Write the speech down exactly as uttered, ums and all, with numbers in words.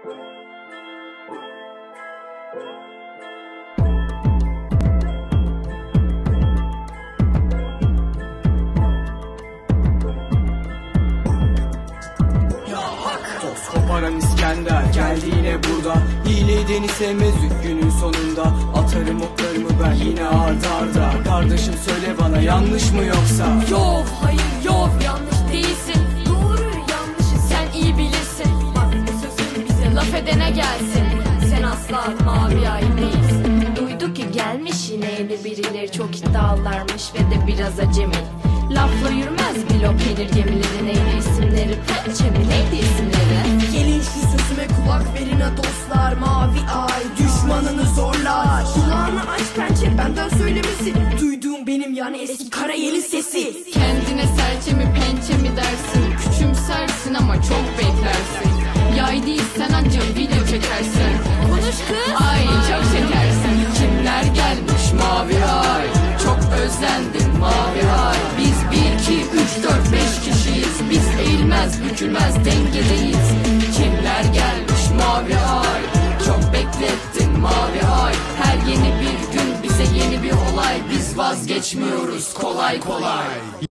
Koparan İskender geldi yine burada. Hileyden sevmez günün sonunda. Atarım oklarımı ben yine arda arda. Kardeşim söyle bana, yanlış mı yoksa? Yok hayır yok, yanlış değilsin. Doğru yanlışı sen iyi bilirsin. Bak bu sözün bize laf edene gelsin. Sen asla mavi ay değilsin. Duyduk ki gelmiş yine yeni birileri, çok iddialarmış ve de biraz acemi. Lafla yürümez blok gelir gemileri. Neydi isimleri? Pençe mi? Neydi isimleri? Gelin şu sözüme kulak verin ha dostlar. Mavi ay düşmanını zorlar. Kulağını aç pençe, benden söylemesi. Duyduğum benim yani eski Karayel'in sesi. Kendine serçe mi pençe mi dersin? Küçümsersin ama çok beklersin. Yay değil sen anca video çekersin. Konuş kız. Ay çok şekersin. Kimler gelmiş mavi ay? Çok özlendim mavi ay. Biz bir, iki, üç, dört, beş kişiyiz. Biz eğilmez bükülmez dengedeyiz. Kimler gelmiş mavi ay? Çok beklettin mavi ay. Her yeni bir gün bize yeni bir olay. Biz vazgeçmiyoruz kolay kolay.